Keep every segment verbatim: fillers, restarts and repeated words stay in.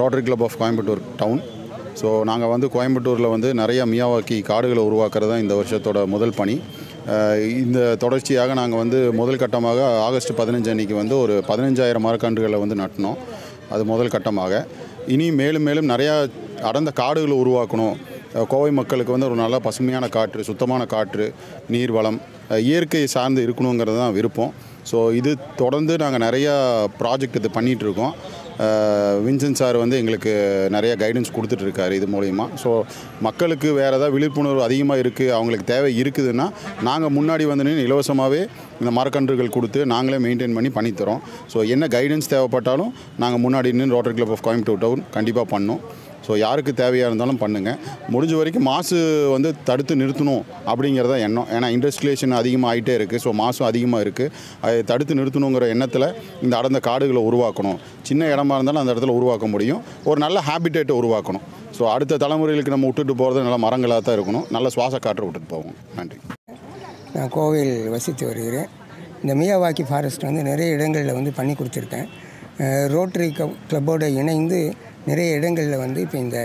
Rotary Club of Coimbatore town. So நாங்கள் வந்து கோயம்புத்தூரில் வந்து நிறையா மியாவாக்கி காடுகளை உருவாக்குறது தான் இந்த வருஷத்தோட முதல் பணி. இந்த தொடர்ச்சியாக நாங்கள் வந்து முதல் கட்டமாக ஆகஸ்ட் பதினஞ்சு அன்றைக்கி வந்து ஒரு பதினஞ்சாயிரம் மரக்கன்றுகளை வந்து நட்டினோம். அது முதல் கட்டமாக. இனி மேலும் மேலும் நிறையா அடர்ந்த காடுகளை உருவாக்கணும். கோவை மக்களுக்கு வந்து ஒரு நல்ல பசுமையான காற்று, சுத்தமான காற்று, நீர் வளம், இயற்கை சார்ந்து இருக்கணுங்கிறது தான் விருப்பம். ஸோ இது தொடர்ந்து நாங்கள் நிறையா ப்ராஜெக்ட் இது பண்ணிகிட்ருக்கோம். வின்சென்ட் சார் வந்து எங்களுக்கு நிறைய கைடன்ஸ் கொடுத்துட்ருக்காரு இது மூலிமா. ஸோ மக்களுக்கு வேறு ஏதாவது விழிப்புணர்வு அதிகமாக இருக்குது, அவங்களுக்கு தேவை இருக்குதுன்னா நாங்கள் முன்னாடி வந்து இலவசமாகவே இந்த மரக்கன்றுகள் கொடுத்து நாங்களே மெயின்டைன் பண்ணி பண்ணித்தரோம். ஸோ என்ன கைடன்ஸ் தேவைப்பட்டாலும் நாங்கள் முன்னாடி நின்று rotary club of Coimbatore town கண்டிப்பாக பண்ணோம். ஸோ யாருக்கு தேவையாக இருந்தாலும் பண்ணுங்கள். முடிஞ்ச வரைக்கும் மாசு வந்து தடுத்து நிறுத்தணும் அப்படிங்கிறத எண்ணம். ஏன்னா இண்டஸ்ட்ரியலேஷன் அதிகமாக ஆகிட்டே இருக்குது. ஸோ மாசும் அதிகமாக இருக்குது. அதை தடுத்து நிறுத்தணுங்கிற எண்ணத்தில் இந்த அடர்ந்த காடுகளை உருவாக்கணும். சின்ன இடமா இருந்தாலும் அந்த இடத்துல உருவாக்க முடியும். ஒரு நல்ல ஹேபிட்டேட்டை உருவாக்கணும். ஸோ அடுத்த தலைமுறைகளுக்கு நம்ம விட்டுட்டு போகிறது நல்ல மரங்களாக தான் இருக்கணும். நல்ல சுவாச காற்றை விட்டுட்டு போவோம். நன்றி. நான் கோவையில் வசித்து வருகிறேன். இந்த மியாவாக்கி ஃபாரஸ்ட் வந்து நிறைய இடங்களில் வந்து பண்ணி கொடுத்துருக்கேன். ரோட்டரி கிளப்போடு இணைந்து நிறைய இடங்களில் வந்து இப்போ இந்த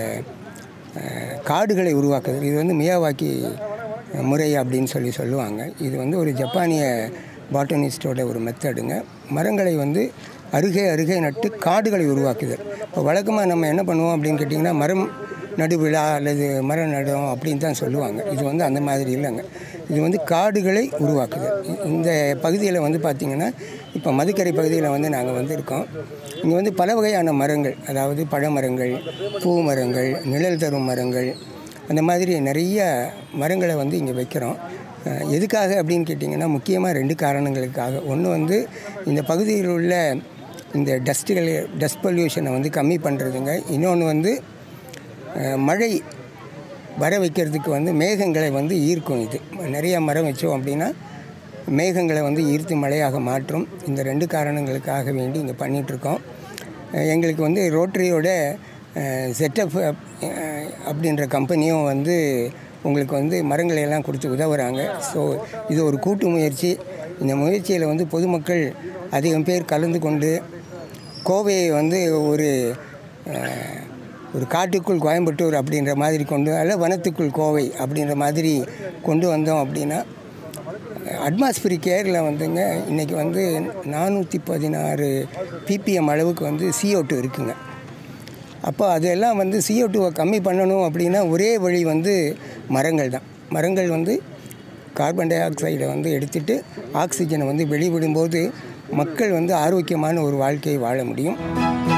காடுகளை உருவாக்குது. இது வந்து மியாவாக்கி முறை அப்படின்னு சொல்லி சொல்லுவாங்க. இது வந்து ஒரு ஜப்பானிய பாட்டனிஸ்டோட ஒரு மெத்தடுங்க. மரங்களை வந்து அருகே அருகே நட்டு காடுகளை உருவாக்குது. இப்போ வழக்கமாக நம்ம என்ன பண்ணுவோம் அப்படின்னு கேட்டிங்கன்னா, மரம் நடு விழா அல்லது மரம் நடும் அப்படின்னு தான் சொல்லுவாங்க. இது வந்து அந்த மாதிரி இல்லைங்க. இது வந்து காடுகளை உருவாக்குது. இந்த பகுதியில் வந்து பார்த்திங்கன்னா, இப்போ மதுக்கரை பகுதியில் வந்து நாங்கள் வந்து இருக்கோம். இங்கே வந்து பல வகையான மரங்கள், அதாவது பழமரங்கள், பூ மரங்கள், நிழல் தரும் மரங்கள், அந்த மாதிரி நிறைய மரங்களை வந்து இங்கே வைக்கிறோம். எதுக்காக அப்படின்னு கேட்டிங்கன்னா, முக்கியமாக ரெண்டு காரணங்களுக்காக. ஒன்று வந்து இந்த பகுதியில் உள்ள இந்த டஸ்ட்டுகள் டஸ்ட் பொல்யூஷனை வந்து கம்மி பண்ணுறதுங்க. இன்னொன்று வந்து மழை வர வைக்கிறதுக்கு வந்து மேகங்களை வந்து ஈர்க்கும். இது நிறையா மரம் வச்சோம் அப்படின்னா மேகங்களை வந்து ஈர்த்து மழையாக மாற்றும். இந்த ரெண்டு காரணங்களுக்காக வேண்டி இங்கே பண்ணிகிட்ருக்கோம். எங்களுக்கு வந்து ரோட்டரியோட செட்டப் அப்படின்ற கம்பெனியும் வந்து உங்களுக்கு வந்து மரங்களை எல்லாம் கொடுத்து உதவுறாங்க. ஸோ இது ஒரு கூட்டு முயற்சி. இந்த முயற்சியில் வந்து பொதுமக்கள் அதிகம் பேர் கலந்து கொண்டு கோவையை வந்து ஒரு ஒரு காட்டுக்குள் கோயம்புத்தூர் அப்படின்ற மாதிரி கொண்டு, அல்ல வனத்துக்குள் கோவை அப்படின்ற மாதிரி கொண்டு வந்தோம் அப்படின்னா, அட்மாஸ்பியரிக் ஏரில் வந்துங்க இன்றைக்கி வந்து நானூற்றி பதினாறு பிபிஎம் அளவுக்கு வந்து சிஓ டூ இருக்குங்க. அப்போ அதெல்லாம் வந்து சிஓ டூவை கம்மி பண்ணணும் அப்படின்னா ஒரே வழி வந்து மரங்கள் தான். மரங்கள் வந்து கார்பன் டை ஆக்சைடை வந்து எடுத்துகிட்டு ஆக்சிஜனை வந்து வெளிவிடும்போது மக்கள் வந்து ஆரோக்கியமான ஒரு வாழ்க்கையை வாழ முடியும்.